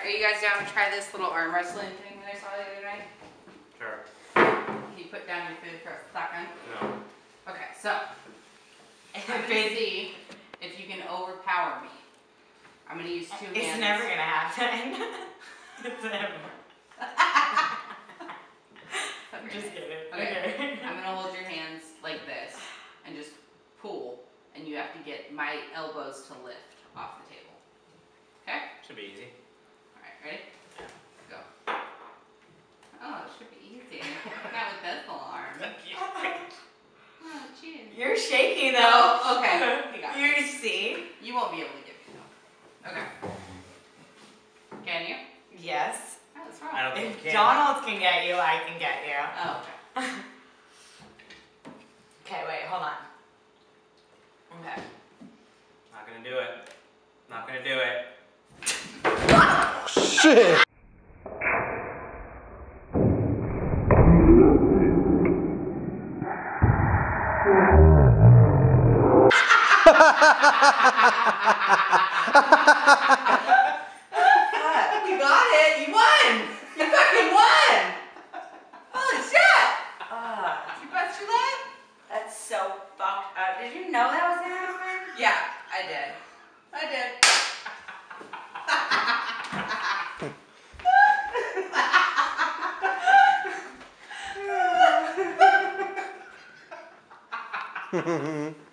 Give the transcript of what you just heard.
are you guys down to try this little arm wrestling thing that I saw the other night? Sure. Can you put down your food for a second? No. Okay, so I'm gonna see if you can overpower me. I'm gonna use 2 hands. It's never gonna happen. It's never. I'm just kidding. Okay. I'm gonna hold your hands like this and just pull, and you have to get my elbows to lift off the table. Okay? Should be easy. Alright, ready? Go. Oh, it should be easy. Not with this little arm. Oh, cheers. You're shaky though. Oh, okay. You got You this. see? You won't be able to get me though. Okay. Can you? Yes. Oh, what's wrong? I don't think If you can. Donald can get you, I can get you. Oh, okay. Okay, wait, hold on. Okay. Not gonna do it. Not gonna do it. Shit! You got it. You won. You fucking won. Holy shit. Did you bust your leg? That's so fucked up. Did you know that was gonna happen? Yeah, I did. I did. Mm-hmm.